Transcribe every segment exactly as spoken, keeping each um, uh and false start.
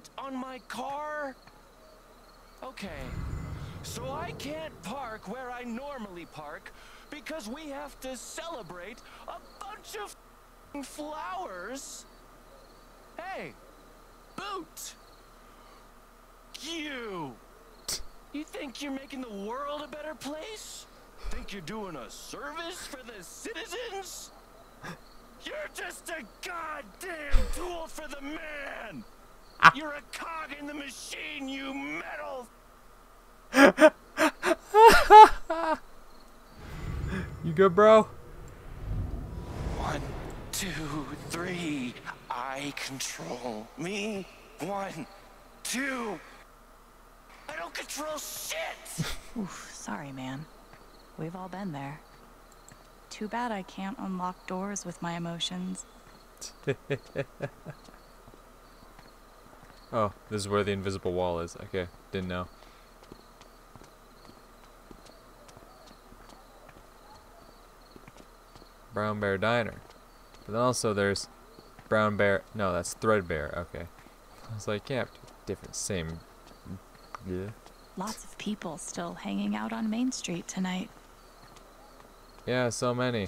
out on my car? Okay, so I can't park where I normally park because we have to celebrate a bunch of f***ing flowers. Hey, Boot! You! You think you're making the world a better place? Think you're doing a service for the citizens? You're just a goddamn tool for the man! You're a cog in the machine, you metal! You good, bro? One, two, three. I control me. One, two. I don't control shit! Oof, sorry, man. We've all been there. Too bad I can't unlock doors with my emotions. Oh, this is where the invisible wall is. Okay, didn't know. Brown Bear Diner. But then also there's Brown Bear. No, that's Threadbare. Okay. I was like, yeah, different, same. Yeah. Lots of people still hanging out on Main Street tonight. Yeah, so many.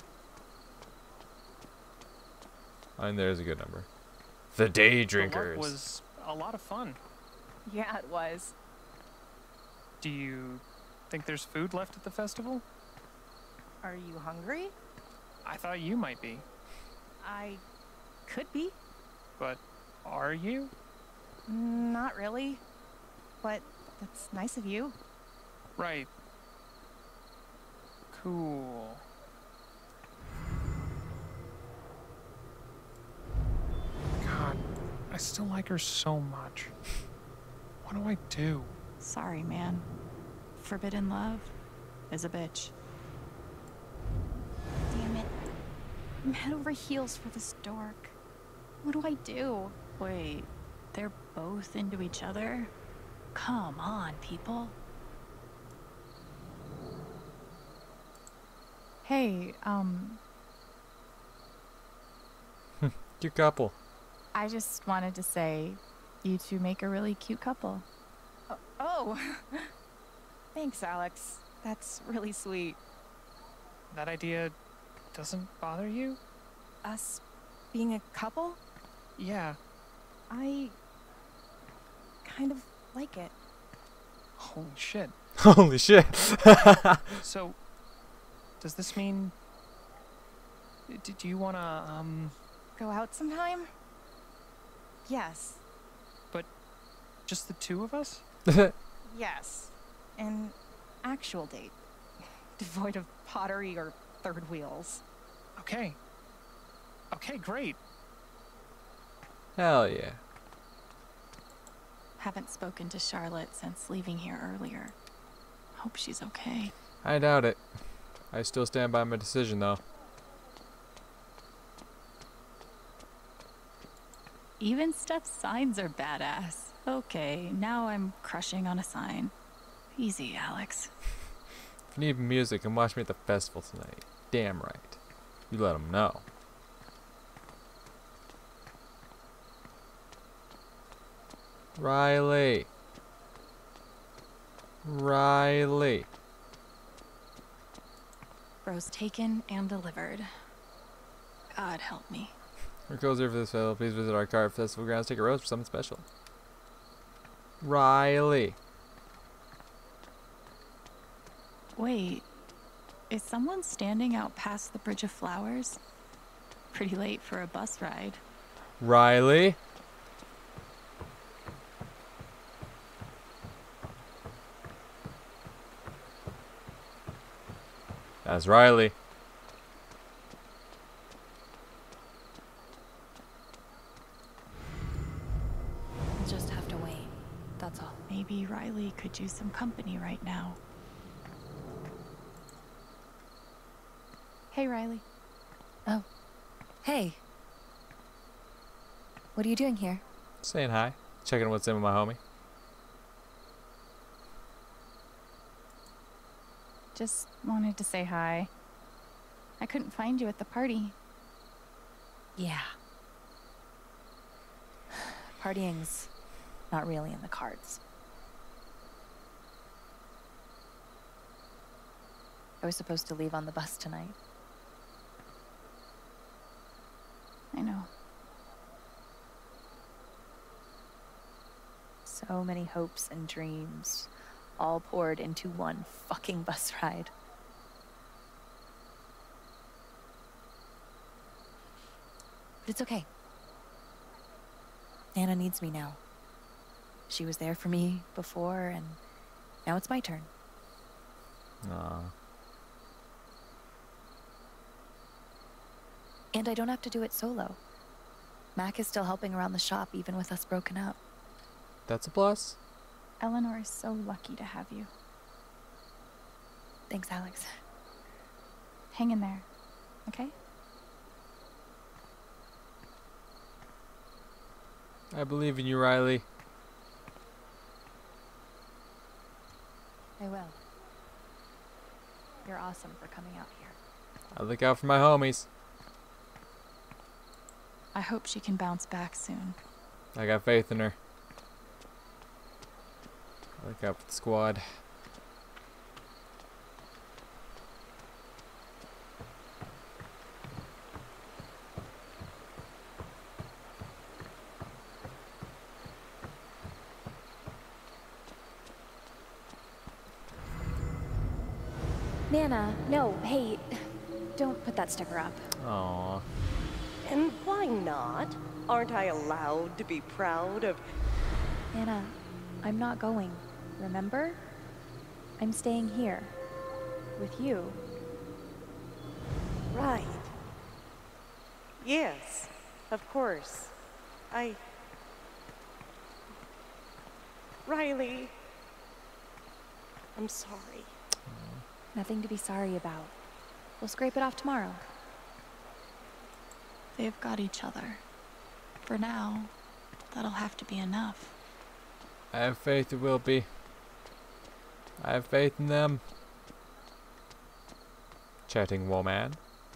And there's a good number. The Day Drinkers. The luck was a lot of fun. Yeah, it was. Do you think there's food left at the festival? Are you hungry? I thought you might be. I could be. But are you? Not really. But that's nice of you. Right. Cool. God, I still like her so much. What do I do? Sorry, man. Forbidden love is a bitch. Damn it. I'm head over heels for this dork. What do I do? Wait, they're both into each other? Come on, people. Hey, um, Cute couple. I just wanted to say you two make a really cute couple. Oh, oh. Thanks, Alex. That's really sweet. That idea doesn't bother you? Us being a couple? Yeah. I kind of like it. Holy shit. Holy shit. So, does this mean... D do you want to, um... Go out sometime? Yes. But just the two of us? Yes. An actual date. Devoid of pottery or third wheels. Okay. Okay, great. Hell yeah. Haven't spoken to Charlotte since leaving here earlier. Hope she's okay. I doubt it. I still stand by my decision, though. Even Steph's signs are badass. Okay, now I'm crushing on a sign. Easy, Alex. If you need music, come watch me at the festival tonight. Damn right. You let them know. Riley. Riley. Rose taken and delivered. God help me. For cozier for this festival, please visit our car festival grounds. Take a rose for something special. Riley. Wait, is someone standing out past the Bridge of Flowers? Pretty late for a bus ride. Riley. That's Riley. We'll just have to wait. That's all. Maybe Riley could use some company right now. Hey, Riley. Oh. Hey. What are you doing here? Saying hi. Checking what's in with my homie. Just wanted to say hi. I couldn't find you at the party. Yeah. Partying's not really in the cards. I was supposed to leave on the bus tonight. I know. So many hopes and dreams, all poured into one fucking bus ride. But it's okay. Nana needs me now. She was there for me before, and now it's my turn. Aw. And I don't have to do it solo. Mac is still helping around the shop, even with us broken up. That's a plus. Eleanor is so lucky to have you. Thanks, Alex. Hang in there, okay? I believe in you, Riley. I will. You're awesome for coming out here. I look out for my homies. I hope she can bounce back soon. I got faith in her. I look out for the squad. Nana, no, hey, don't put that sticker up. Aww. And why not? Aren't I allowed to be proud of... Nana, I'm not going, remember? I'm staying here. With you. Right. Yes, of course. I... Riley. I'm sorry. Nothing to be sorry about. We'll scrape it off tomorrow. They've got each other. For now, that'll have to be enough. I have faith it will be. I have faith in them. Chatting woman.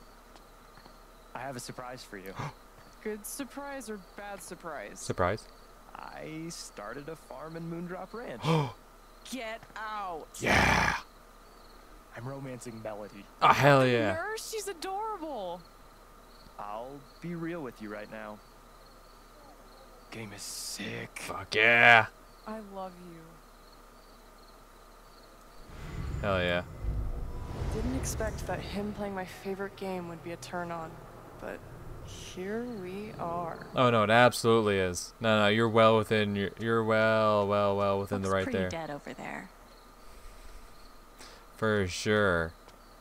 I have a surprise for you. Good surprise or bad surprise? Surprise. I started a farm in Moondrop Ranch. Get out! Yeah. I'm romancing Melody. Oh, hell yeah. Nurse, she's adorable. I'll be real with you right now. Game is sick. Fuck yeah. I love you. Hell yeah. Didn't expect that him playing my favorite game would be a turn on, but here we are. Oh no, it absolutely is. No, no, you're well within your. You're well, well, well within Looks the right pretty there. dead over there. For sure.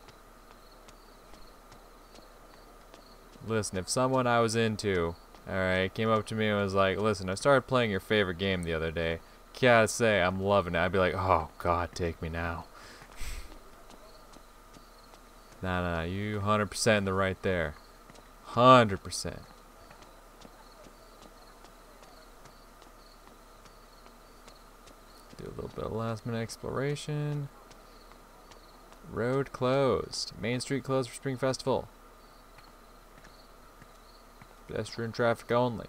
Listen, if someone I was into, alright, came up to me and was like, listen, I started playing your favorite game the other day. Gotta say, I'm loving it. I'd be like, oh, God, take me now. Nah, nah, nah, you one hundred percent in the right there. one hundred percent. Do a little bit of last minute exploration. Road closed. Main street closed for Spring Festival. Pedestrian traffic only.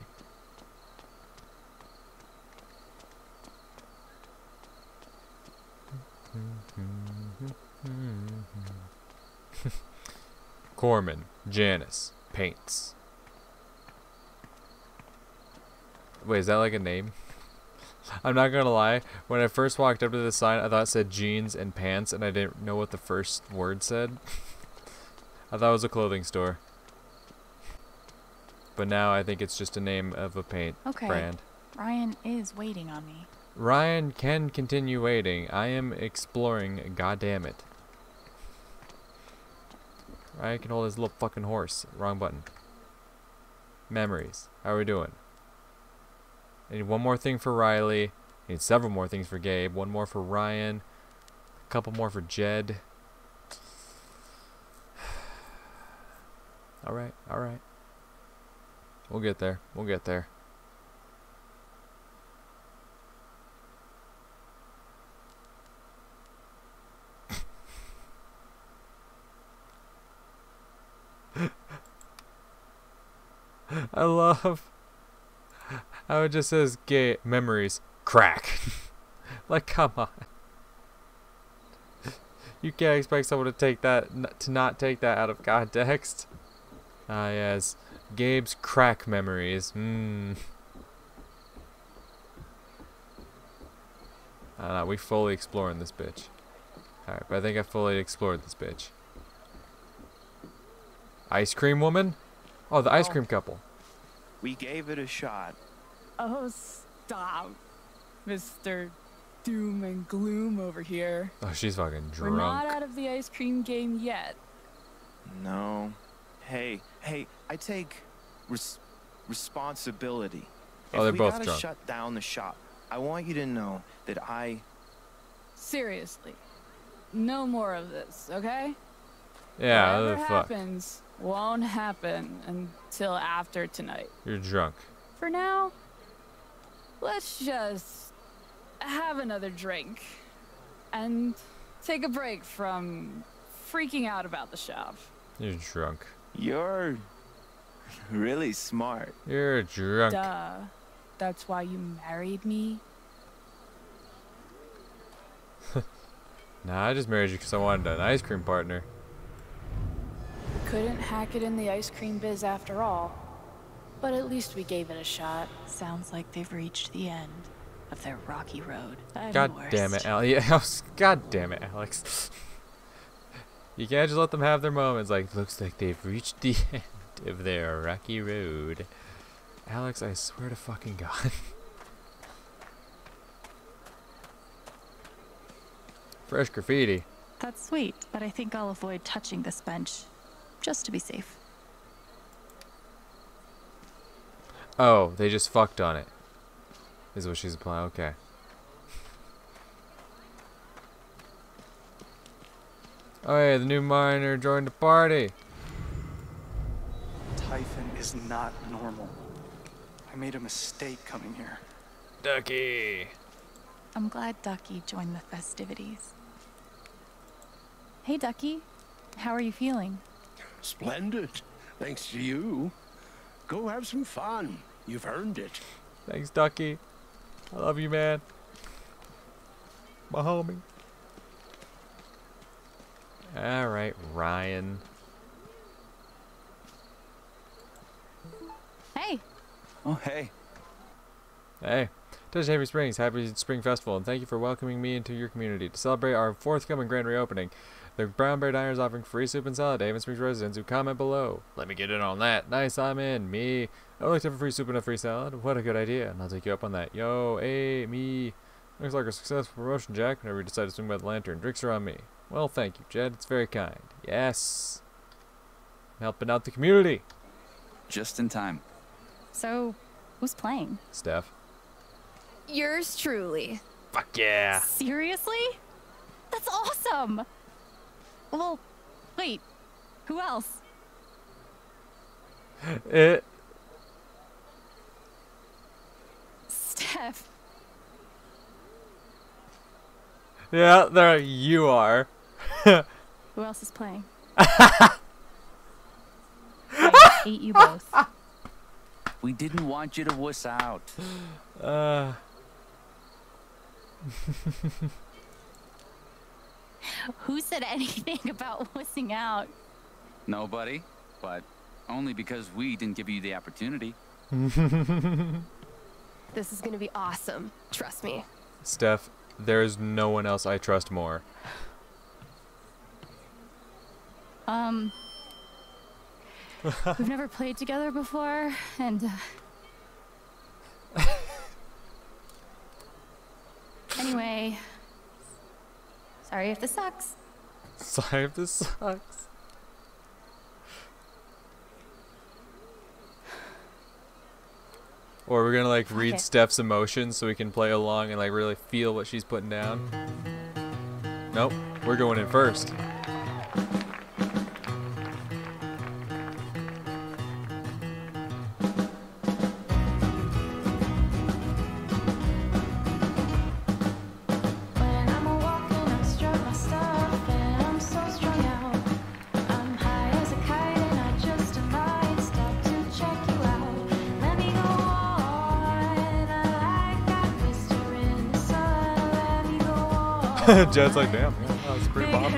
Corman, Janice, Paints. Wait, is that like a name? I'm not gonna lie, when I first walked up to the sign, I thought it said jeans and pants, and I didn't know what the first word said. I thought it was a clothing store. But now I think it's just a name of a paint Okay. brand. Ryan is waiting on me. Ryan can continue waiting. I am exploring, goddammit. Ryan can hold his little fucking horse. Wrong button. Memories. How are we doing? I need one more thing for Riley. I need several more things for Gabe. One more for Ryan. A couple more for Jed. Alright, alright. We'll get there. We'll get there. I love how it just says gay memories crack. Like, come on. You can't expect someone to take that, to not take that out of context. Ah, uh, yes. Gabe's crack memories. Mmm. I don't know, we fully exploring this bitch. Alright, but I think I fully explored this bitch. Ice cream woman? Oh, the ice cream couple. We gave it a shot. Oh, stop, Mister Doom and Gloom over here. Oh, she's fucking drunk. We're not out of the ice cream game yet. No. Hey, hey, I take res responsibility. Oh, they're if we both gotta drunk. shut down the shop, I want you to know that I... Seriously. No more of this, okay? Yeah, Whatever what the fuck? happens won't happen until after tonight. You're drunk. For now, let's just have another drink and take a break from freaking out about the shop. You're drunk. You're really smart. You're drunk. Duh. That's why you married me? Nah, I just married you because I wanted an ice cream partner. Couldn't hack it in the ice cream biz after all. But at least we gave it a shot. Sounds like they've reached the end of their rocky road. I'm God the damn worst. it, Alex. Yeah, God damn it, Alex. You can't just let them have their moments. Like, looks like they've reached the end of their rocky road. Alex, I swear to fucking God. Fresh graffiti. That's sweet, but I think I'll avoid touching this bench, just to be safe. Oh, they just fucked on it. Is what she's applying. Okay. Oh yeah, the new miner joined the party. Typhon is not normal. I made a mistake coming here. Ducky. I'm glad Ducky joined the festivities. Hey, Ducky. How are you feeling? Splendid. Thanks to you. Go have some fun. You've earned it. Thanks, Ducky. I love you, man. My homie. Alright, Ryan. Hey. Oh, hey. Hey. Touch Happy Springs, happy Spring Festival, and thank you for welcoming me into your community. To celebrate our forthcoming grand reopening, the Brown Bear Diner is offering free soup and salad to Haven Springs residents who comment below. Let me get in on that. Nice, I'm in. Me. I would like to have a free soup and a free salad. What a good idea. And I'll take you up on that. Yo, hey, me. Looks like a successful promotion, Jack. Whenever you decide to swing by the lantern, drinks are on me. Well, thank you, Jed. It's very kind. Yes. I'm helping out the community. Just in time. So, who's playing? Steph. Yours truly. Fuck yeah. Seriously? That's awesome! Well, wait. Who else? It. Steph. Yeah, there you are. Who else is playing? I hate you both. We didn't want you to wuss out. Uh. Who said anything about wussing out? Nobody, but only because we didn't give you the opportunity. This is gonna be awesome. Trust me. Steph, there is no one else I trust more. Um, we've never played together before, and uh, anyway, sorry if this sucks. Sorry if this sucks. Or we're gonna like read Okay. Steph's emotions so we can play along and like really feel what she's putting down. Nope, we're going in first. When I'm a walking, I strut my stuff, and I'm so strung out. I'm high as a kite, and I just might stop to check you out. Let me go on, I like that mystery Jed's like, damn, yeah, that was pretty pop.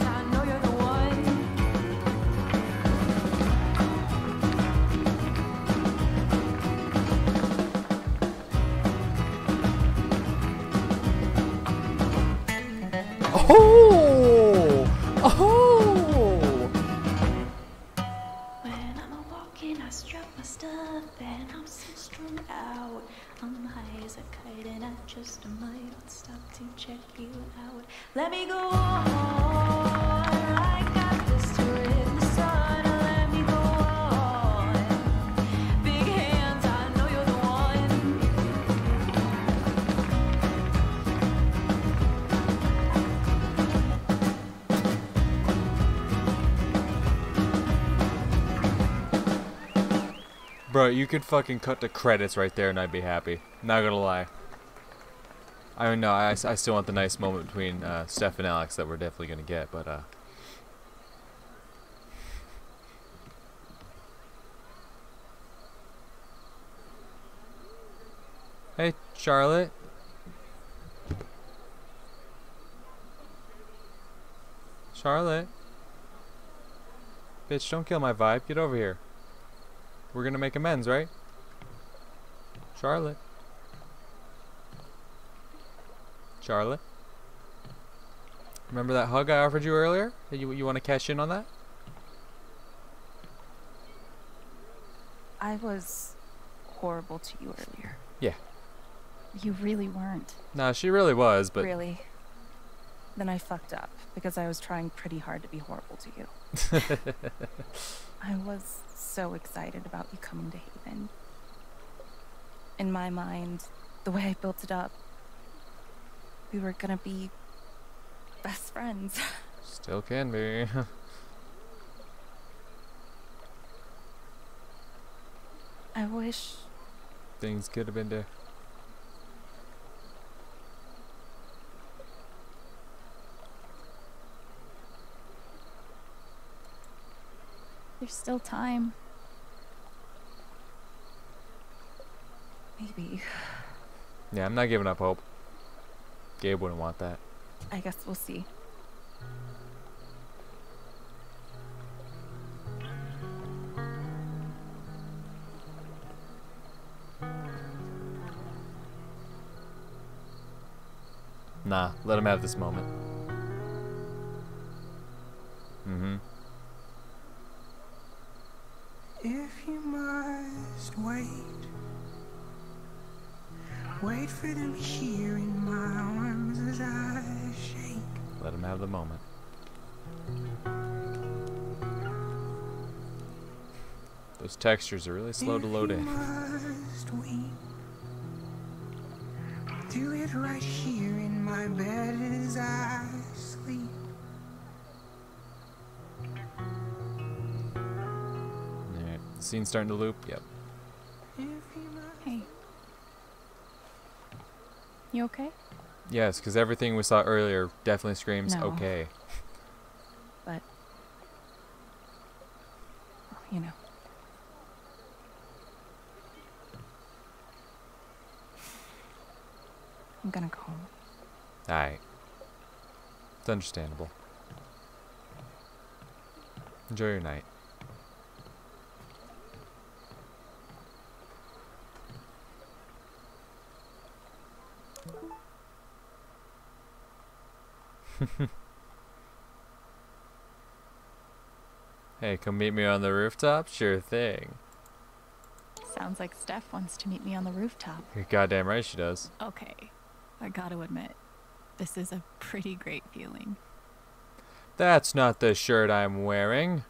Oh! Oh! When I'm a walking, I strap my stuff and I'm so strung out. I'm high as a kite and I just might stop to check you out. Let me go on, I got this story in the sun. Let me go on, big hands, I know you're the one. Bro, you could fucking cut the credits right there and I'd be happy. Not gonna lie. I mean, no, I, I still want the nice moment between uh, Steph and Alex that we're definitely gonna get, but uh... Hey, Charlotte. Charlotte. Bitch, don't kill my vibe. Get over here. We're gonna make amends, right? Charlotte. Charlotte. Remember that hug I offered you earlier? You, you want to cash in on that? I was horrible to you earlier. Yeah. You really weren't. Nah, she really was, but... Really? Then I fucked up because I was trying pretty hard to be horrible to you. I was so excited about you coming to Haven. In my mind, the way I built it up, we were gonna be best friends. Still can be. I wish Things could have been there. There's still time. maybe. Yeah, I'm not giving up hope. Gabe wouldn't want that. I guess we'll see. Nah, let him have this moment. Mm-hmm. If you must wait, wait for them here in my arms as I shake. Let him have the moment. Those textures are really slow to load in. If you must weep, do it right here in my bed as I sleep. Alright, the scene's starting to loop. Yep. Hey. You okay? Yes, because everything we saw earlier definitely screams No. okay. But, you know. I'm gonna go home. Alright. It's understandable. Enjoy your night. Hey, come meet me on the rooftop? Sure thing. Sounds like Steph wants to meet me on the rooftop. You're goddamn right she does. Okay, I gotta admit, this is a pretty great feeling. That's not the shirt I'm wearing.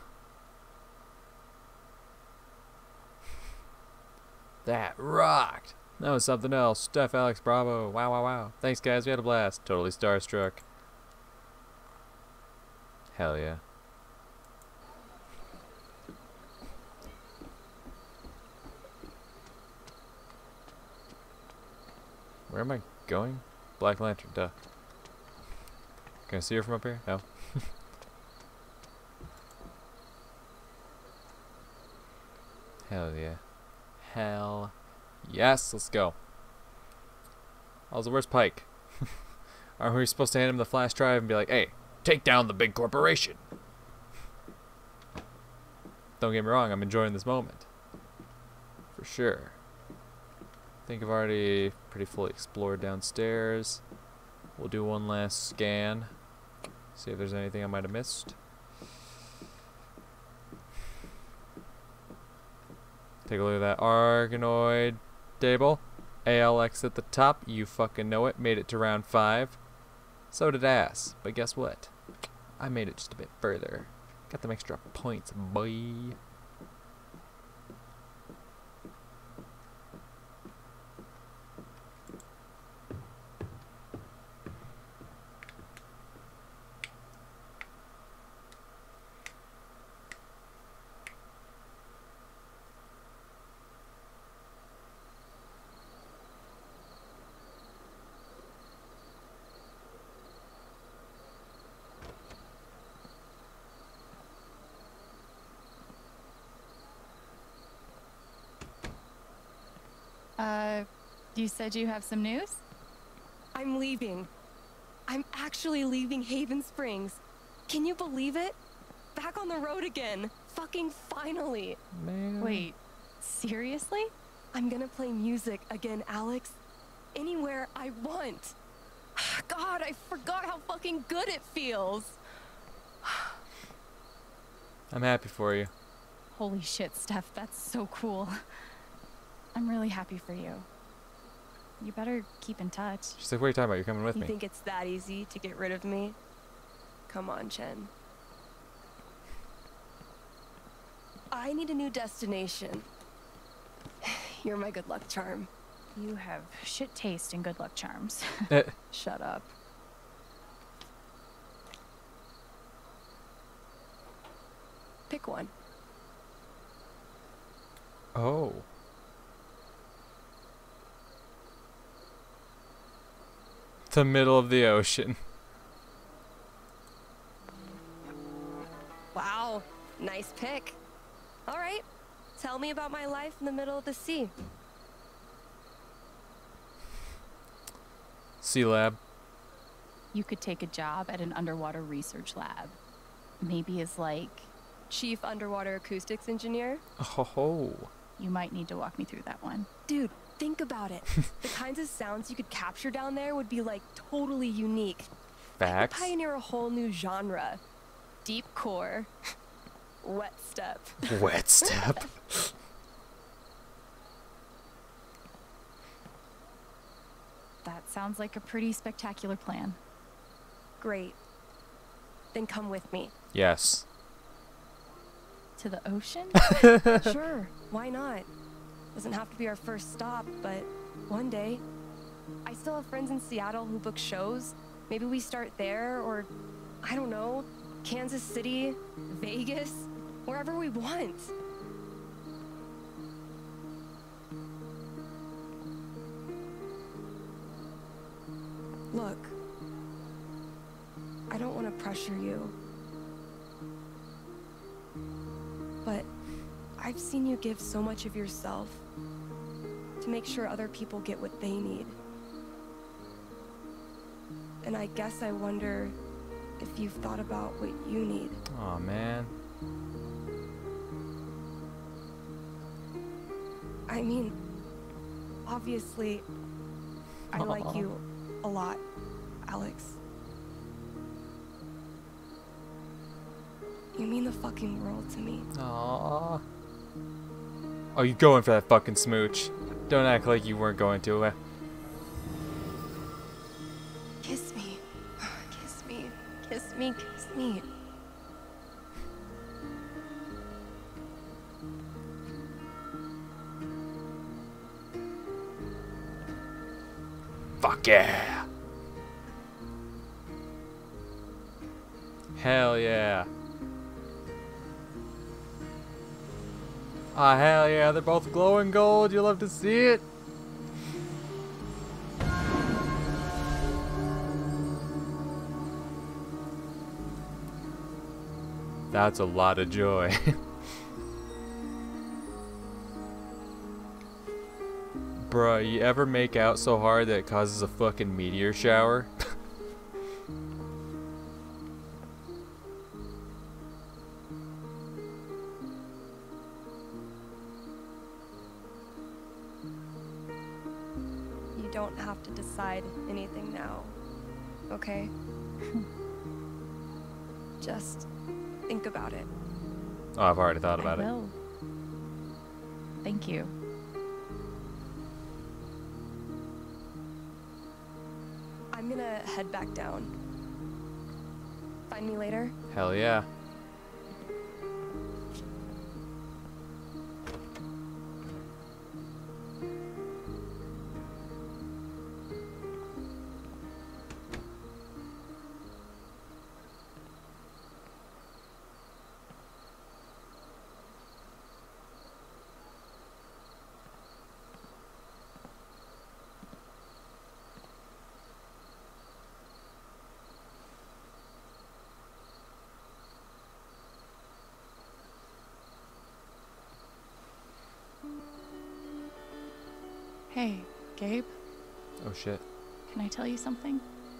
That rocked. That was something else. Steph, Alex, bravo. Wow, wow, wow. Thanks, guys. We had a blast. Totally starstruck. Hell yeah. Where am I going? Black Lantern, duh. Can I see her from up here? No. Hell yeah. Hell yes, let's go. Also, where's Pike? Aren't we supposed to hand him the flash drive and be like, hey, take down the big corporation? Don't get me wrong, I'm enjoying this moment. For sure. I think I've already pretty fully explored downstairs. We'll do one last scan. See if there's anything I might have missed. Take a look at that Argonoid table. A L X at the top, you fucking know it. Made it to round five. So did Ass. But guess what? I made it just a bit further. Got them extra points, boy. Uh, you said you have some news? I'm leaving. I'm actually leaving Haven Springs. Can you believe it? Back on the road again. Fucking finally. Man. Wait, seriously? I'm gonna play music again, Alex. Anywhere I want. God, I forgot how fucking good it feels. I'm happy for you. Holy shit, Steph, that's so cool. I'm really happy for you. You better keep in touch. She's like, what are you talking about? You're coming with You me. think it's that easy to get rid of me? Come on, Chen. I need a new destination. You're my good luck charm. You have shit taste in good luck charms. Eh. Shut up. Pick one. Oh. The middle of the ocean. Wow, nice pick. All right, tell me about my life in the middle of the sea. Sea Lab. You could take a job at an underwater research lab. Maybe as like... Chief Underwater Acoustics Engineer? Oh ho ho. You might need to walk me through that one. Dude, think about it. The kinds of sounds you could capture down there would be like totally unique. Facts. Pioneer a whole new genre. Deep core. Wet step. Wet step. That sounds like a pretty spectacular plan. Great. Then come with me. Yes. To the ocean? Sure, why not? Doesn't have to be our first stop, but one day. I still have friends in Seattle who book shows. Maybe we start there, or I don't know, Kansas City, Vegas, wherever we want. Look, I don't want to pressure you, but I've seen you give so much of yourself to make sure other people get what they need. And I guess I wonder if you've thought about what you need. Aw, man. I mean, obviously, I Aw. like you a lot, Alex. You mean the fucking world to me. Aww. Oh, you going for that fucking smooch. Don't act like you weren't going to. Uh. Kiss me. Kiss me. Kiss me. Kiss me. Fuck yeah. Hell yeah. Ah, hell yeah, they're both glowing gold. You love to see it. That's a lot of joy. Bruh, you ever make out so hard that it causes a fucking meteor shower? don't have to decide anything now, okay? Just think about it. Oh, I've already thought about I it. will. Thank you. I'm gonna head back down. Find me later? Hell yeah. Hey, Gabe, Oh shit. can I tell you something?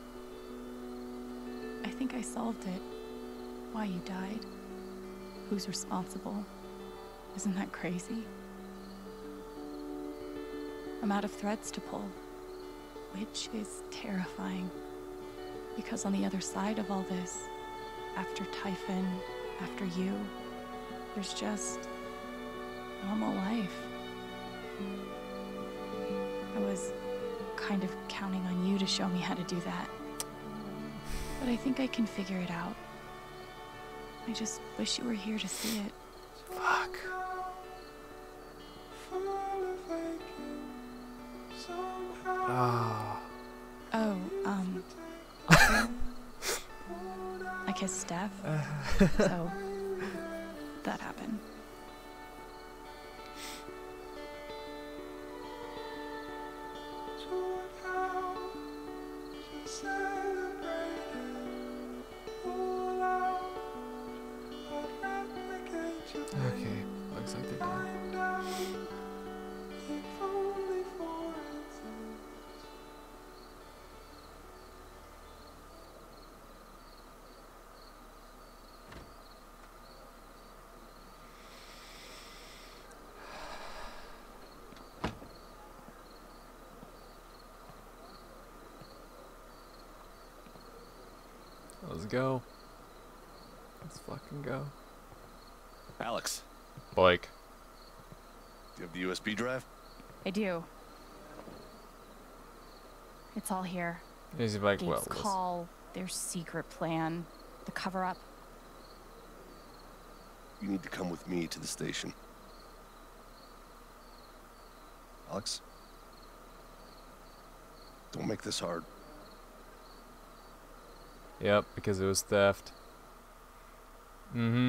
I think I solved it. Why you died. Who's responsible. Isn't that crazy? I'm out of threads to pull, which is terrifying. Because on the other side of all this, after Typhon, after you, there's just normal life. I was kind of counting on you to show me how to do that. But I think I can figure it out. I just wish you were here to see it. Fuck. Oh. Oh, um... I kissed Steph, so that happened. Okay, looks like they're done. Let's go. Let's fucking go. Alex, Blake. do you have the U S B drive? I do. It's all here. He's like, Gabe's well, listen. call, their secret plan, the cover-up. You need to come with me to the station. Alex? Don't make this hard. Yep, because it was theft. Mm-hmm.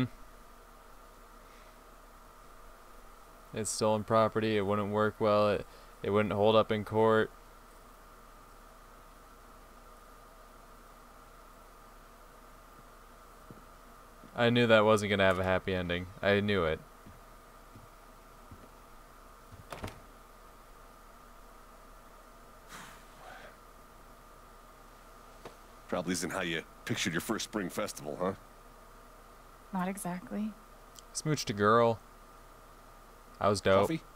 It's stolen property. It wouldn't work well. It, it wouldn't hold up in court. I knew that wasn't going to have a happy ending. I knew it. Probably isn't how you pictured your first spring festival, huh? Not exactly. Smooched a girl. I was dope. Coffee?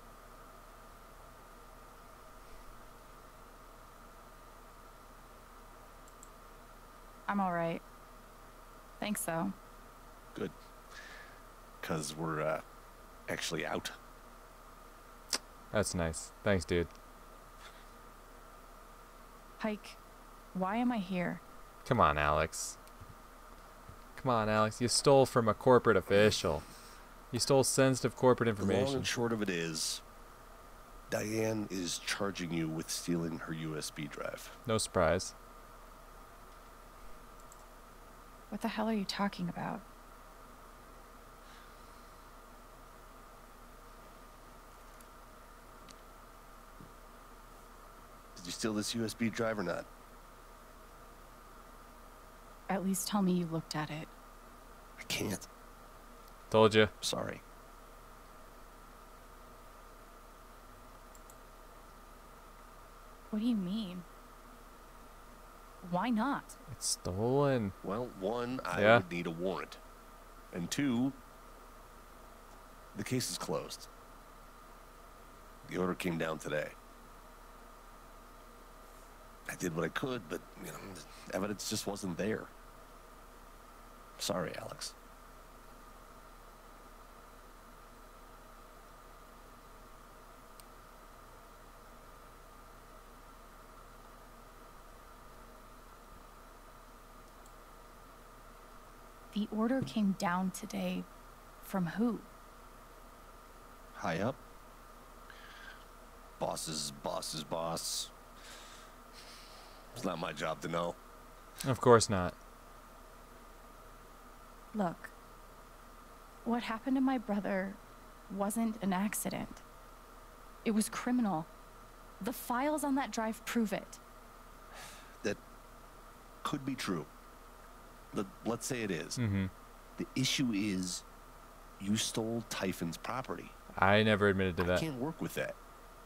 I'm all right. Thanks, though. Good. Because we're, uh, actually out. That's nice. Thanks, dude. Hike, why am I here? Come on, Alex. Come on, Alex. You stole from a corporate official. You stole sensitive corporate The long information. and short of it is, Diane is charging you with stealing her U S B drive. No surprise. What the hell are you talking about? Did you steal this U S B drive or not? At least tell me you looked at it. I can't. Told you. Sorry. What do you mean? Why not? It's stolen. Well, one, I Yeah. would need a warrant. And two, the case is closed. The order came down today. I did what I could, but, you know, the evidence just wasn't there. Sorry, Alex. The order came down today from who? High up. Boss's boss's boss. It's not my job to know. Of course not. Look, what happened to my brother wasn't an accident. It was criminal. The files on that drive prove it. That could be true. Let, let's say it is. Mm-hmm. The issue is you stole Typhon's property. I never admitted to I that. can't work with that.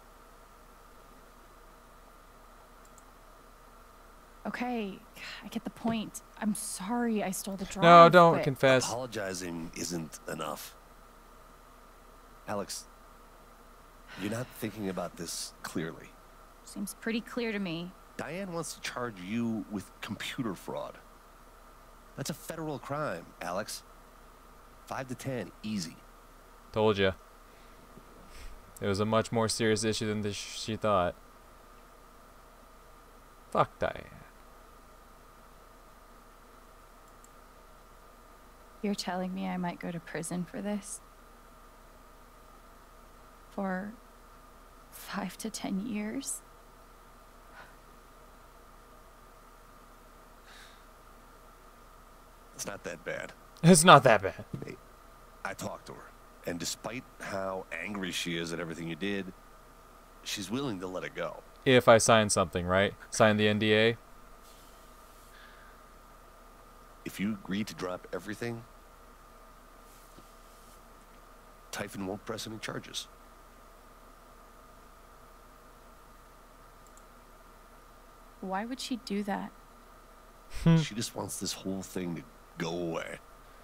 Okay, I get the point. I'm sorry I stole the drive. No, don't but confess. Apologizing isn't enough. Alex, you're not thinking about this clearly. Seems pretty clear to me. Diane wants to charge you with computer fraud. That's a federal crime, Alex. Five to ten, easy. Told ya. It was a much more serious issue than this she thought. Fuck Diane. You're telling me I might go to prison for this? For five to ten years? It's not that bad. It's not that bad. Hey, I talked to her, and despite how angry she is at everything you did, she's willing to let it go. If I sign something, right? Sign the N D A? If you agree to drop everything, Typhon won't press any charges. Why would she do that? She just wants this whole thing to go away.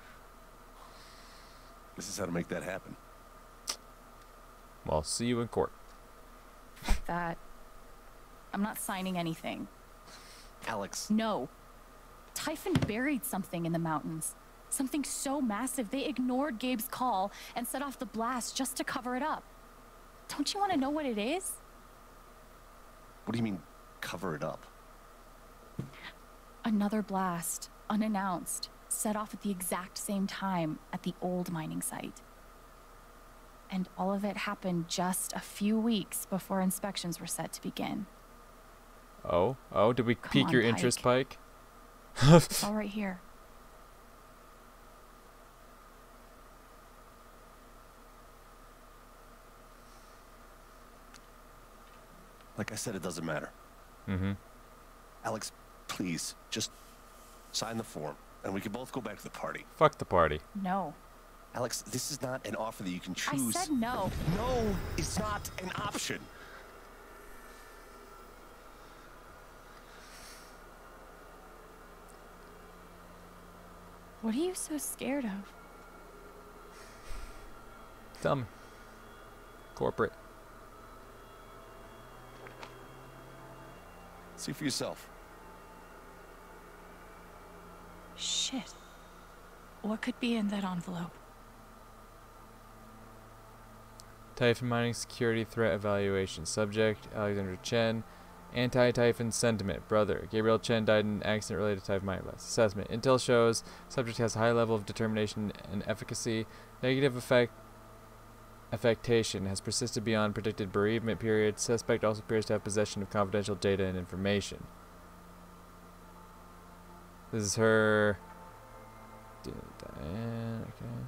This is how to make that happen. Well, see you in court. Fuck that. I'm not signing anything. Alex. No. Typhon buried something in the mountains. Something so massive they ignored Gabe's call and set off the blast just to cover it up. Don't you want to know what it is? What do you mean, cover it up? Another blast, unannounced, set off at the exact same time at the old mining site. And all of it happened just a few weeks before inspections were set to begin. Oh? Oh, did we Come pique on, your interest, Pike? It's all right here. Like I said, it doesn't matter. Mm-hmm. Alex, please, just sign the form, and we can both go back to the party. Fuck the party. No. Alex, this is not an offer that you can choose. I said no. No, it's not an option. What are you so scared of? Tell me. Corporate. See for yourself. Shit. What could be in that envelope? Typhon Mining Security Threat Evaluation. Subject, Alexander Chen. Anti-Typhon Sentiment. Brother, Gabriel Chen died in an accident related to Typhon Mining Blast. Assessment. Intel shows subject has a high level of determination and efficacy. Negative effect affectation has persisted beyond predicted bereavement period. Suspect also appears to have possession of confidential data and information. This is her... Diane, okay.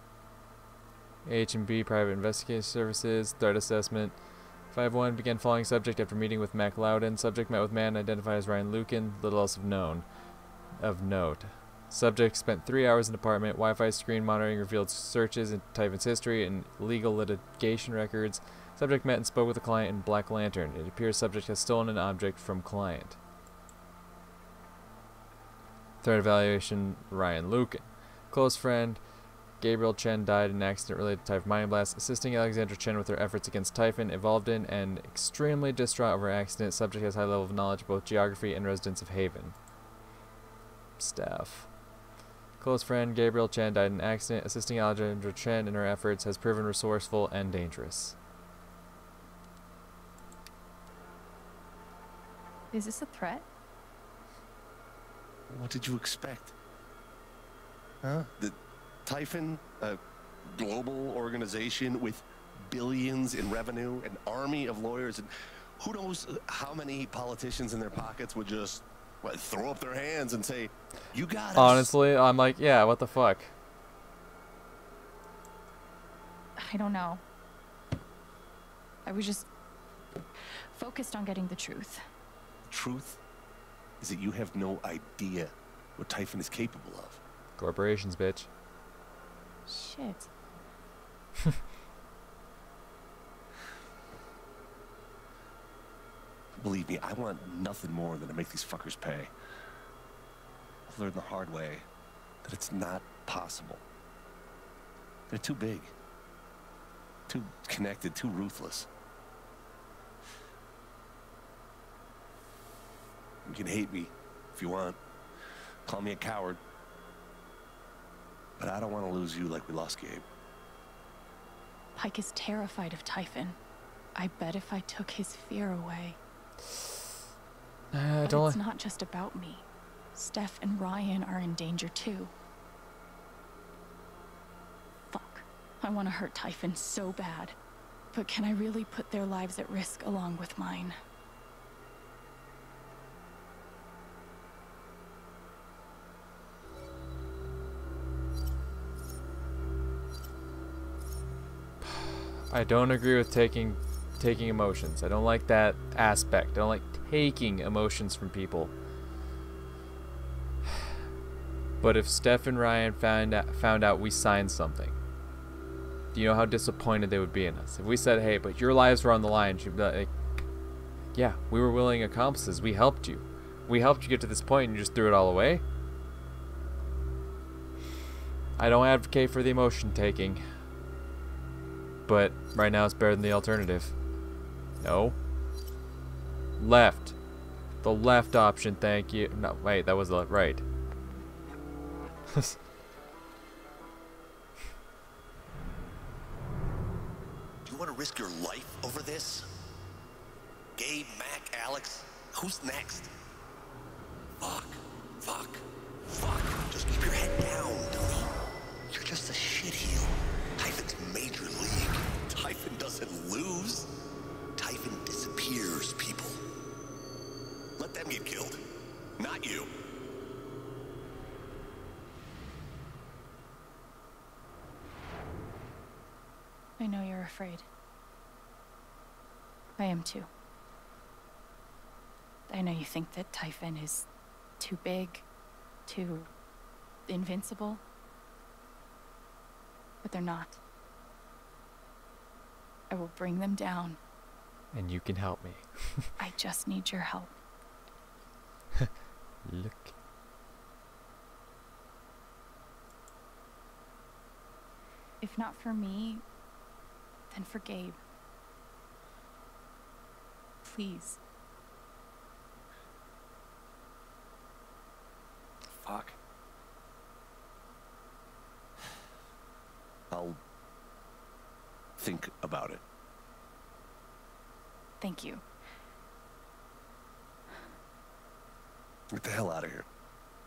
H and B Private Investigative Services. Threat Assessment. five one began following subject after meeting with Mac Loudon. Subject met with man identified as Ryan Lucan. Little else of known. Of note. Subject spent three hours in the apartment. Wi-Fi screen monitoring revealed searches in Typhon's history and legal litigation records. Subject met and spoke with a client in Black Lantern. It appears subject has stolen an object from client. Threat evaluation, Ryan Lucan. Close friend, Gabriel Chen died in an accident related to Typhon Mining Blast. Assisting Alexandra Chen with her efforts against Typhon. Involved in and extremely distraught over accident. Subject has high level of knowledge of both geography and residents of Haven. Staff. Close friend Gabriel Chen died in an accident. Assisting Alexandra Chen in her efforts has proven resourceful and dangerous. Is this a threat? What did you expect? Huh? The Typhon, a global organization with billions in revenue, an army of lawyers, and who knows how many politicians in their pockets would just what, throw up their hands and say, "You got us." Honestly, I'm like, yeah, what the fuck? I don't know. I was just focused on getting the truth. Truth is that you have no idea what Typhon is capable of. Corporations, bitch. Shit. Believe me, I want nothing more than to make these fuckers pay. I've learned the hard way that it's not possible. They're too big, too connected, too ruthless. You can hate me if you want. Call me a coward. But I don't want to lose you like we lost Gabe. Pike is terrified of Typhon. I bet if I took his fear away. Uh, but don't it's not just about me. Steph and Ryan are in danger too. Fuck. I want to hurt Typhon so bad. But can I really put their lives at risk along with mine? I don't agree with taking taking emotions. I don't like that aspect. I don't like taking emotions from people. But if Steph and Ryan found out, found out we signed something, do you know how disappointed they would be in us? If we said, hey, but your lives were on the line, she'd be like, yeah, we were willing accomplices. We helped you. We helped you get to this point and you just threw it all away? I don't advocate for the emotion taking. But right now it's better than the alternative. No. Left. The left option, thank you. No, wait, that was the right. Do you want to risk your life over this? Gabe, Mac, Alex, who's next? Fuck, fuck, fuck. Just keep your head down, dummy. You're just a shitheel. Typhon's major league. Typhon doesn't lose. Typhon disappears people. Let them get killed, not you. I know you're afraid. I am too. I know you think that Typhon is too big, too invincible. But they're not. I will bring them down. And you can help me. I just need your help. Look. If not for me, then for Gabe. Please. Fuck. I'll think about it. Thank you. Get the hell out of here.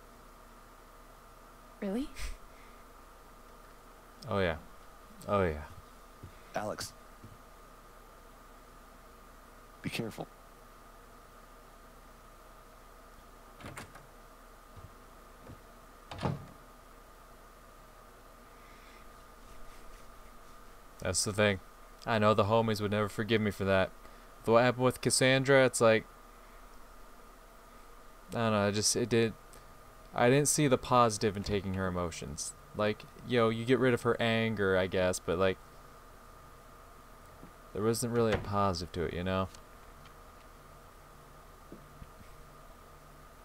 Really? Oh yeah. Oh yeah. Alex. Be careful. That's the thing. I know the homies would never forgive me for that. With what happened with Cassandra, it's like, I don't know, I just, it did, I didn't see the positive in taking her emotions. Like, yo, you get rid of her anger, I guess, but like, there wasn't really a positive to it, you know?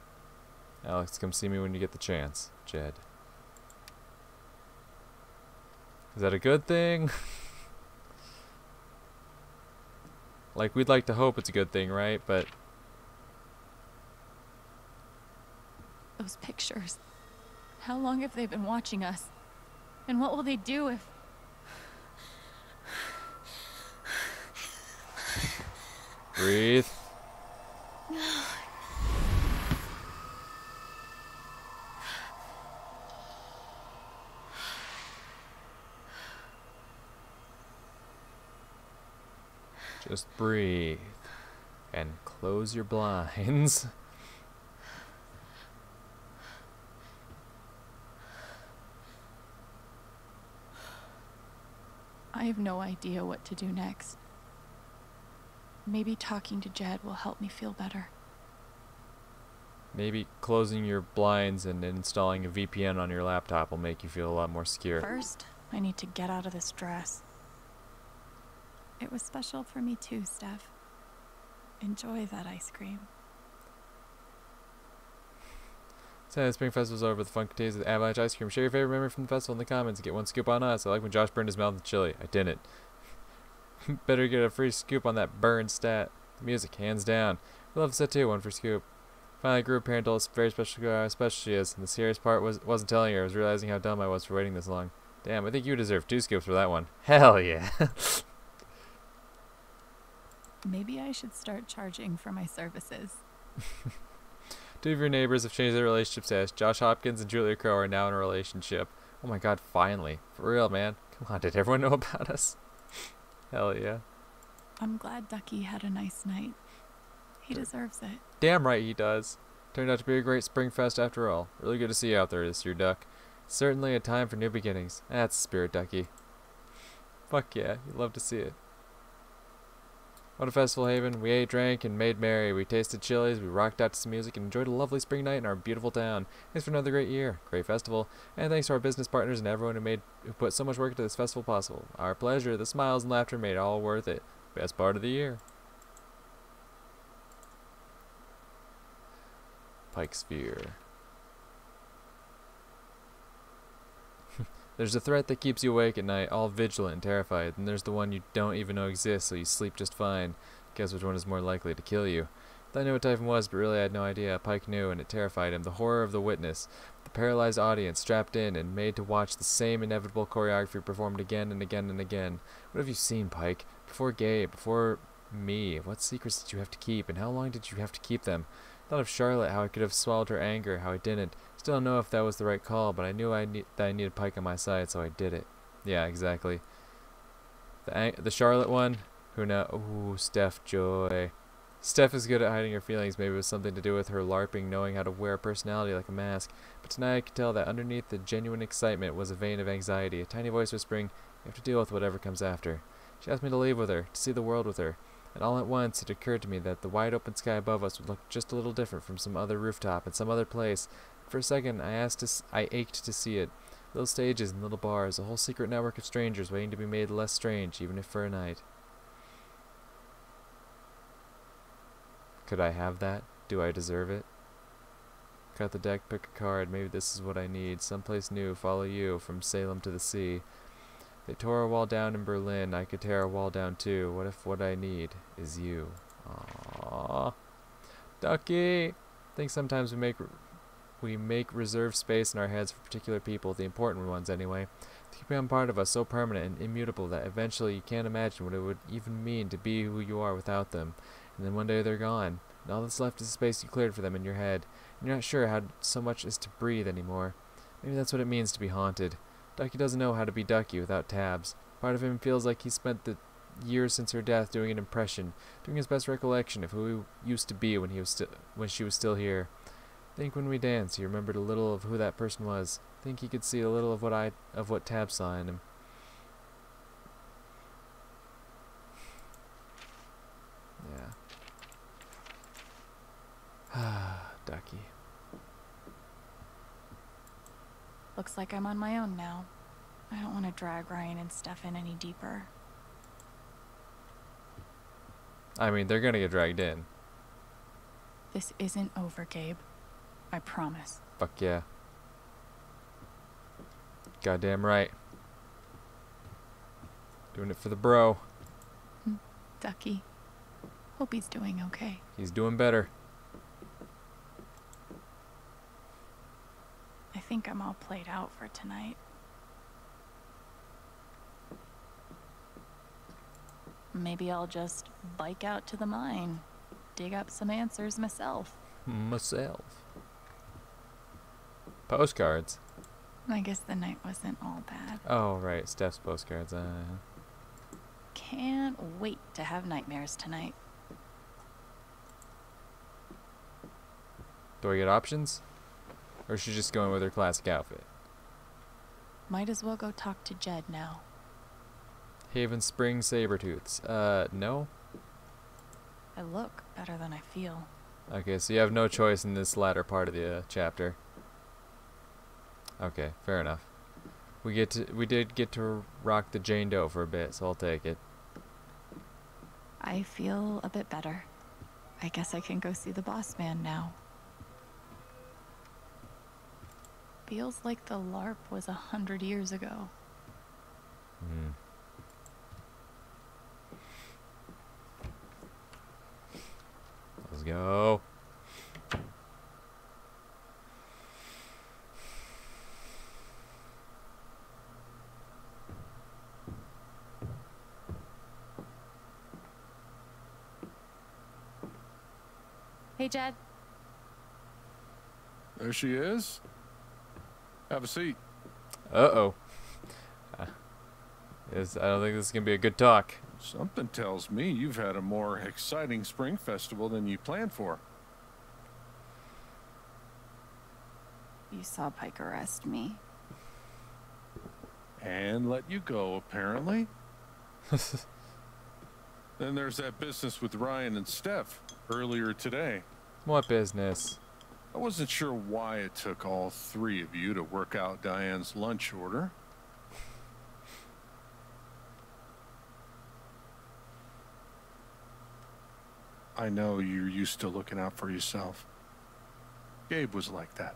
Alex, come see me when you get the chance, Jed. Is that a good thing? Like, we'd like to hope it's a good thing, right? But Those pictures. How long have they been watching us? And what will they do if... breathe. Just breathe. And close your blinds. I have no idea what to do next. Maybe talking to Jed will help me feel better. Maybe closing your blinds and installing a V P N on your laptop will make you feel a lot more secure. First, I need to get out of this dress. It was special for me too, Steph. Enjoy that ice cream. So the Spring Festival's over. The fun continues with Avalanche Ice Cream. Share your favorite memory from the festival in the comments and get one scoop on us. I like when Josh burned his mouth with chili. I didn't. Better get a free scoop on that burn stat. The music, hands down. We love the set too. One for scoop. Finally grew a parent told us very special how special she is. And the serious part was, wasn't telling her. I was realizing how dumb I was for waiting this long. Damn, I think you deserve two scoops for that one. Hell yeah. Maybe I should start charging for my services. Two of your neighbors have changed their relationship status. Josh Hopkins and Julia Crow are now in a relationship. Oh my god, finally. For real, man. Come on, did everyone know about us? Hell yeah. I'm glad Ducky had a nice night. He deserves it. Damn right he does. Turned out to be a great spring fest after all. Really good to see you out there this year, Duck. Certainly a time for new beginnings. That's the spirit, Ducky. Fuck yeah, you love to see it. What a festival, Haven. We ate, drank, and made merry. We tasted chilies, we rocked out to some music, and enjoyed a lovely spring night in our beautiful town. Thanks for another great year, great festival, and thanks to our business partners and everyone who made who put so much work into this festival possible. Our pleasure, the smiles and laughter made it all worth it. Best part of the year. Pike Sphere. There's a threat that keeps you awake at night, all vigilant and terrified, and there's the one you don't even know exists, so you sleep just fine. Guess which one is more likely to kill you? I knew what Typhon was, but really I had no idea. Pike knew, and it terrified him. The horror of the witness. The paralyzed audience, strapped in and made to watch the same inevitable choreography performed again and again and again. What have you seen, Pike? Before Gabe, before me, what secrets did you have to keep, and how long did you have to keep them? I thought of Charlotte, how I could have swallowed her anger, how I didn't. Still don't know if that was the right call, but I knew I need that I needed Pike on my side, so I did it. Yeah, exactly. The the Charlotte one, who now? Ooh, Steph Joy. Steph is good at hiding her feelings. Maybe it was something to do with her LARPing, knowing how to wear a personality like a mask. But tonight I could tell that underneath the genuine excitement was a vein of anxiety, a tiny voice whispering, "You have to deal with whatever comes after." She asked me to leave with her, to see the world with her. And all at once it occurred to me that the wide open sky above us would look just a little different from some other rooftop in some other place. For a second, I asked to s I ached to see it. Little stages and little bars, a whole secret network of strangers waiting to be made less strange, even if for a night. Could I have that? Do I deserve it? Cut the deck, pick a card. Maybe this is what I need. Someplace new, follow you, from Salem to the sea. They tore a wall down in Berlin. I could tear a wall down too. What if what I need is you? Aww. Ducky! I think sometimes we make we make reserved space in our heads for particular people, the important ones anyway. They become part of us, so permanent and immutable that eventually you can't imagine what it would even mean to be who you are without them. And then one day they're gone, and all that's left is the space you cleared for them in your head, and you're not sure how so much is to breathe anymore. Maybe that's what it means to be haunted. Ducky doesn't know how to be Ducky without Tabs. Part of him feels like he spent the years since her death doing an impression, doing his best recollection of who he used to be when he was still when she was still here. Think when we danced, he remembered a little of who that person was. Think he could see a little of what I of what Tabs saw in him. Yeah. Ducky. Looks like I'm on my own now. I don't want to drag Ryan and Steph in any deeper. I mean, they're gonna get dragged in. This isn't over, Gabe. I promise. Fuck yeah. Goddamn right. Doing it for the bro. Ducky. Hope he's doing okay. He's doing better. I think I'm all played out for tonight. Maybe I'll just bike out to the mine, dig up some answers myself. Myself. Postcards. I guess the night wasn't all bad. Oh, right. Steph's postcards. Uh, Can't wait to have nightmares tonight. do I get options? Or is she just going with her classic outfit? Might as well go talk to Jed now. Haven Spring Sabertooths. Uh, no? I look better than I feel. Okay, so you have no choice in this latter part of the uh, chapter. Okay, fair enough. We get to, we did get to rock the Jane Doe for a bit, so I'll take it. I feel a bit better. I guess I can go see the boss man now. Feels like the LARP was a hundred years ago. Hmm. Let's go. Hey, Jed. There she is. Have a seat. Uh-oh. Uh, is, I don't think this is going to be a good talk. Something tells me you've had a more exciting spring festival than you planned for. You saw Pike arrest me. And let you go, apparently. Then there's that business with Ryan and Steph earlier today. What business? I wasn't sure why it took all three of you to work out Diane's lunch order. I know you're used to looking out for yourself. Gabe was like that.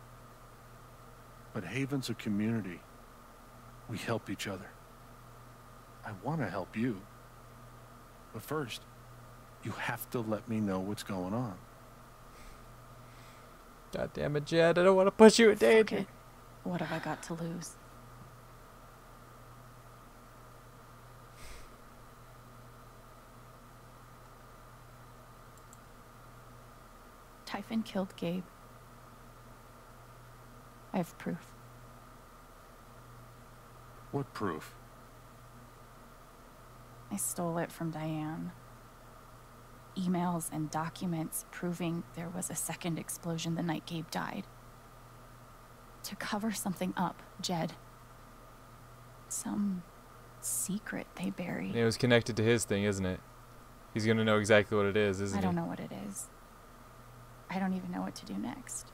But Haven's a community. We help each other. I want to help you. But first, you have to let me know what's going on. God damn it, Jed. I don't want to push you in danger. Fuck it. What have I got to lose? Typhon killed Gabe. I have proof. What proof? I stole it from Diane. Emails and documents proving there was a second explosion the night Gabe died. To cover something up, Jed. Some secret they buried. It was connected to his thing, isn't it? He's going to know exactly what it is, isn't I he? don't know what it is. I don't even know what to do next.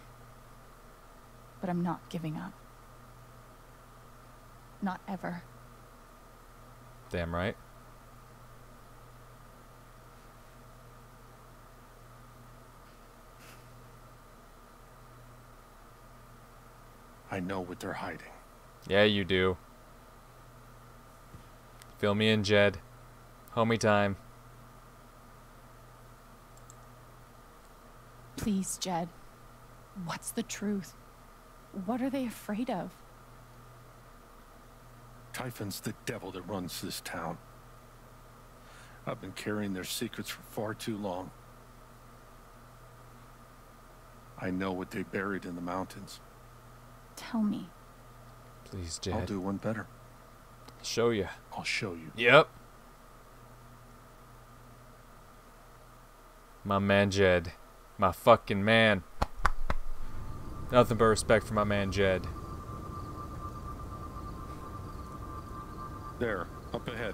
But I'm not giving up. Not ever. Damn right. I know what they're hiding. Yeah, you do. Fill me in, Jed. Homie time. Please, Jed. What's the truth? What are they afraid of? Typhon's the devil that runs this town. I've been carrying their secrets for far too long. I know what they buried in the mountains. Tell me. Please, Jed. I'll do one better. Show you. I'll show you. Yep. My man, Jed. My fucking man. Nothing but respect for my man, Jed. There, up ahead.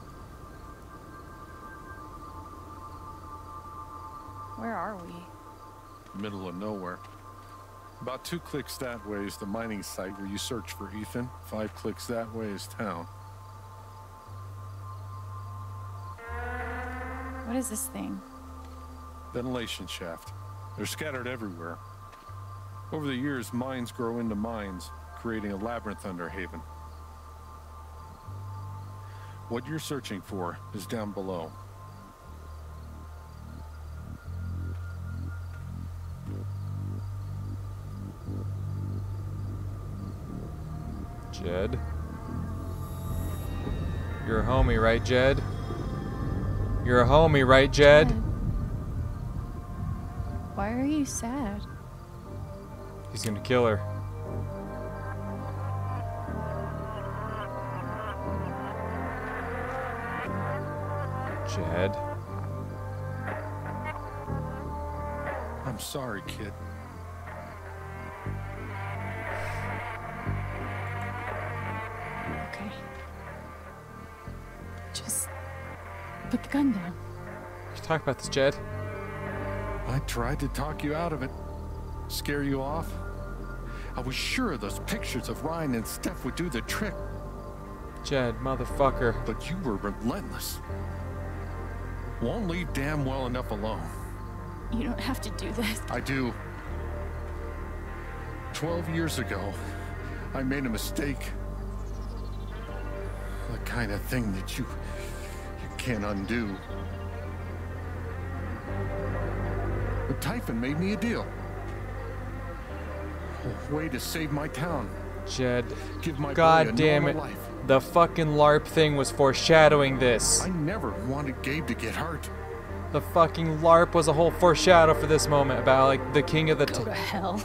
Where are we? Middle of nowhere. About two clicks that way is the mining site where you search for Ethan. Five clicks that way is town. What is this thing? Ventilation shaft. They're scattered everywhere. Over the years, mines grow into mines, creating a labyrinth under Haven. What you're searching for is down below. Jed? You're a homie, right, Jed? You're a homie, right, Jed? Jed. Why are you sad? He's gonna kill her. Jed. I'm sorry, kid. Okay. Just put the gun down. Let's talk about this, Jed. I tried to talk you out of it. Scare you off. I was sure those pictures of Ryan and Steph would do the trick. Jed, motherfucker. But you were relentless. Won't leave damn well enough alone. You don't have to do this. I do. Twelve years ago, I made a mistake. The kind of thing that you, you can't undo. But Typhon made me a deal. A way to save my town. Jed, Give my God boy a damn it. normal life. The fucking LARP thing was foreshadowing this. I never wanted Gabe to get hurt. The fucking LARP was a whole foreshadow for this moment about like the king of the Go to hell.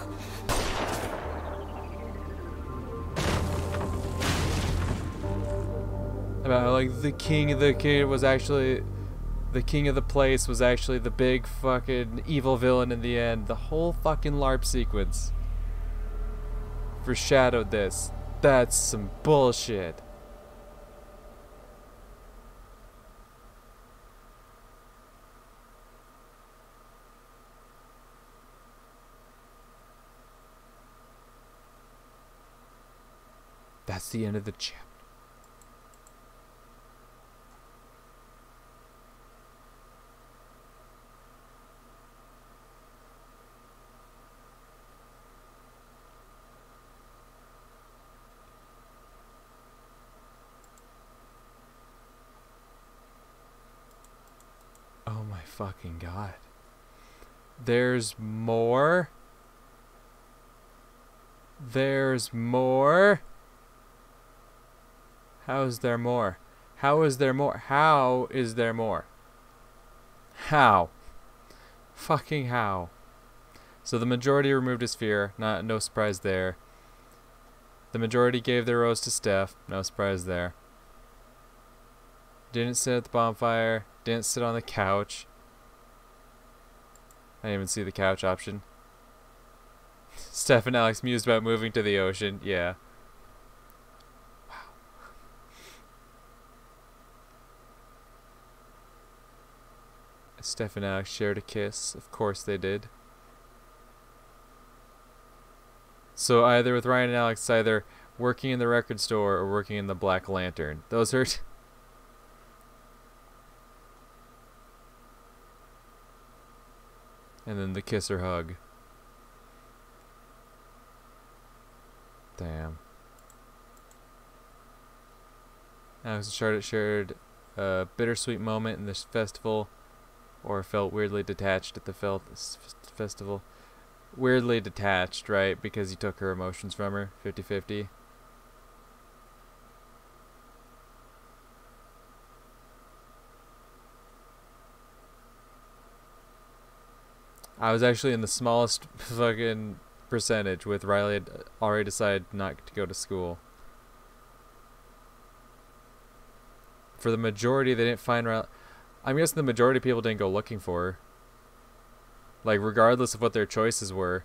about like the king of the kid was actually the king of the place was actually the big fucking evil villain in the end. The whole fucking LARP sequence foreshadowed this. That's some bullshit. That's the end of the chapter. Oh my fucking god. There's more? There's more? How is there more? How is there more? How is there more? How? Fucking how? So the majority removed his fear. Not no surprise there. The majority gave their rose to Steph. No surprise there. Didn't sit at the bonfire. Didn't sit on the couch. I didn't even see the couch option. Steph and Alex mused about moving to the ocean. Yeah. Steph and Alex shared a kiss. Of course they did. So either with Ryan and Alex, it's either working in the record store or working in the Black Lantern. Those are... and then the kiss or hug. Damn. Alex and Charlotte shared a bittersweet moment in this festival, or felt weirdly detached at the fel festival. Weirdly detached, right? Because he took her emotions from her. fifty fifty. I was actually in the smallest fucking percentage with Riley had already decided not to go to school. For the majority, they didn't find Riley. I'm guessing the majority of people didn't go looking for her. Like, regardless of what their choices were.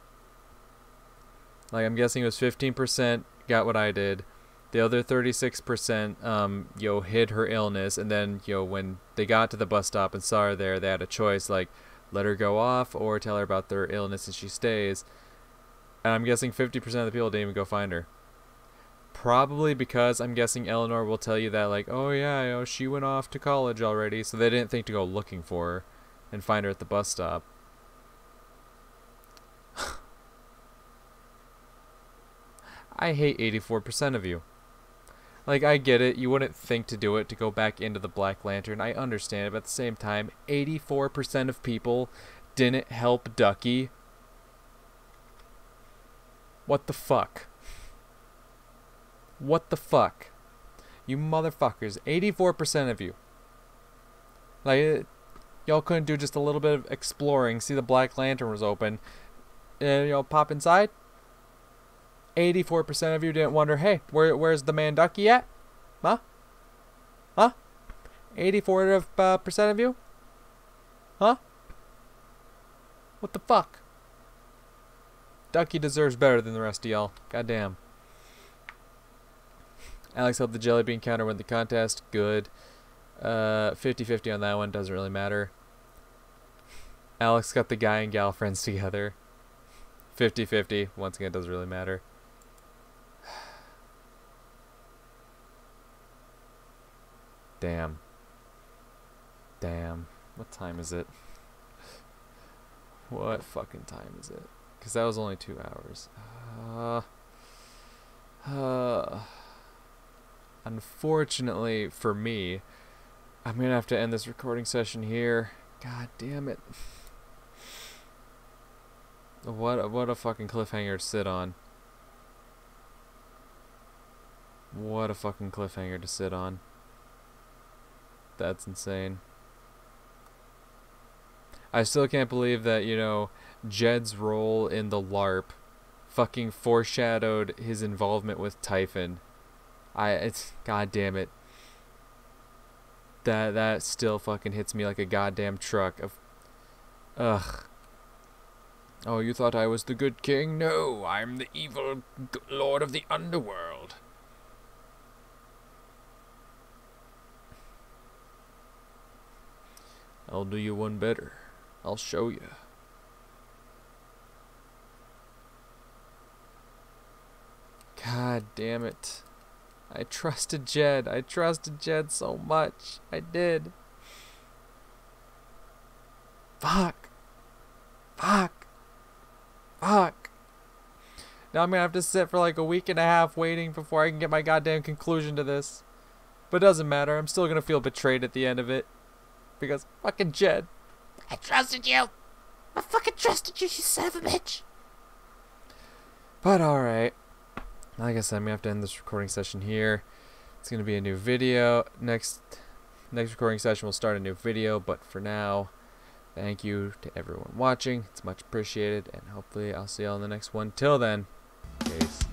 Like, I'm guessing it was fifteen percent got what I did. The other thirty-six percent, um, yo, hid her illness. And then, yo, when they got to the bus stop and saw her there, they had a choice, like, let her go off or tell her about their illness and she stays. And I'm guessing fifty percent of the people didn't even go find her. Probably because I'm guessing Eleanor will tell you that, like, oh yeah, you know, she went off to college already, so they didn't think to go looking for her and find her at the bus stop. I hate eighty-four percent of you. Like, I get it. You wouldn't think to do it to go back into the Black Lantern. I understand it. But at the same time, eighty-four percent of people didn't help Ducky. What the fuck? What the fuck? You motherfuckers. eighty-four percent of you. Like, y'all couldn't do just a little bit of exploring. See the Black Lantern was open. And, you know, pop inside. eighty-four percent of you didn't wonder, hey, where, where's the man Ducky at? Huh? Huh? eighty-four percent of, uh, percent of you? Huh? What the fuck? Ducky deserves better than the rest of y'all. Goddamn. Alex helped the jelly bean counter win the contest. Good. Uh, fifty fifty on that one. Doesn't really matter. Alex got the guy and gal friends together. fifty fifty. Once again, doesn't really matter. Damn. Damn. What time is it? What fucking time is it? Because that was only two hours. Uh, uh, unfortunately for me, I'm going to have to end this recording session here. God damn it. What a, what a fucking cliffhanger to sit on. What a fucking cliffhanger to sit on. That's insane. I still can't believe that, you know, Jed's role in the LARP fucking foreshadowed his involvement with Typhon. I, it's, god damn it. That, that still fucking hits me like a goddamn truck of, ugh. Oh, you thought I was the good king? No, I'm the evil g lord of the underworld. I'll do you one better. I'll show you. God damn it. I trusted Jed. I trusted Jed so much. I did. Fuck. Fuck. Fuck. Now I'm gonna have to sit for like a week and a half waiting before I can get my goddamn conclusion to this. But it doesn't matter. I'm still gonna feel betrayed at the end of it. Because fucking Jed. I trusted you. I fucking trusted you, you son of a bitch. But alright. Like I said, I'm going to have to end this recording session here. It's going to be a new video. Next next recording session we'll start a new video. But for now, thank you to everyone watching. It's much appreciated. And hopefully I'll see y'all in the next one. Till then, peace.